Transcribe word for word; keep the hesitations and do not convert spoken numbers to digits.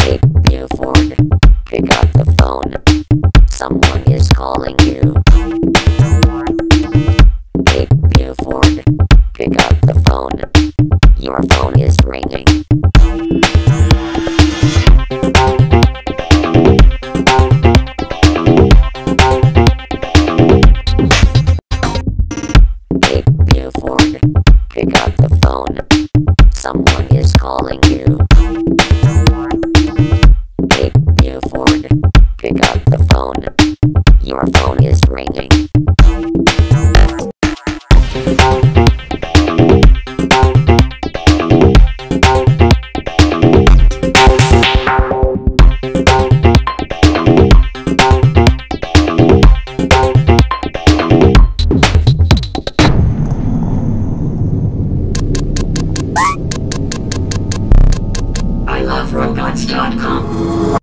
Hey, Buford, pick up the phone. Someone is calling you. Hey, Buford, pick up the phone. Your phone is ringing. Hey, Buford, pick up the phone. Someone is calling you. Hey, Buford, pick up the phone. Your phone is ringing. I love robots dot com